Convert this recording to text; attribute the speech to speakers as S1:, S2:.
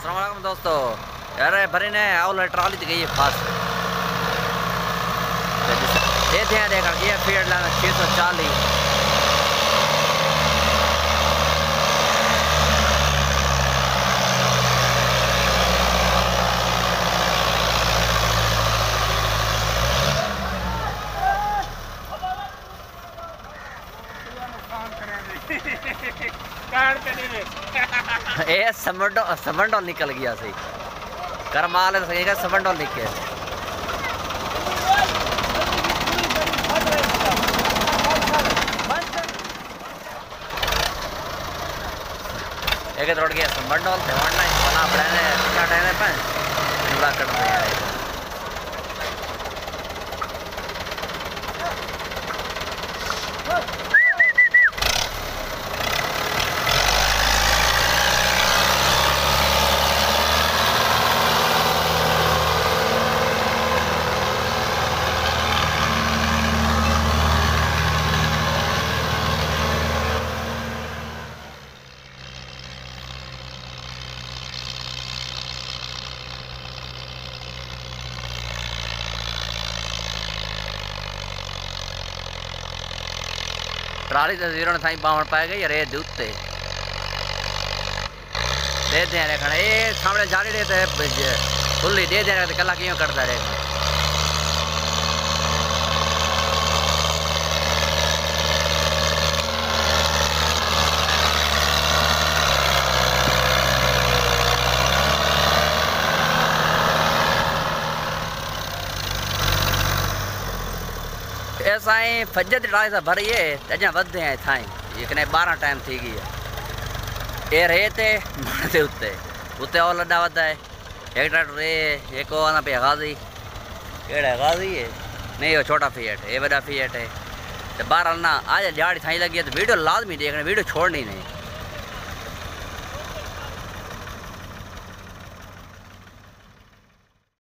S1: अस्सलाम वालेकुम दोस्तों। यार भरे ने आउल ट्राली तो गई है फास्ट ये थे देखा ये फील्ड लाना 640 ए समंडो निकल गया सही करमाल सही का समंडो निकल एक रोड गया समंडो थे वरना बना पड़े क्या टाइम है पर पूरा कर दे यार ट्राली तो जीरो थाई पावन पाएगा यार ये दूते दे दे रे खड़े ये सामने जाली दे ते खुली दे दे रे कला क्यों करता रे ऐसा ही फजत ट्राली सा भरिए अजा वधे हैं थाई ये कने 12 टाइम थी गई है ए रे ते मारते उत्ते और लड्डा वदा है एक ट्रैक्टर रे एक आना पे गाजी केड़ा गाजी है नहीं वो छोटा फिएट है ये बड़ा फिएट है तो 12 ना आज झाड़ी थाई लगी है तो वीडियो लाजमी देखना वीडियो छोड़नी नहीं।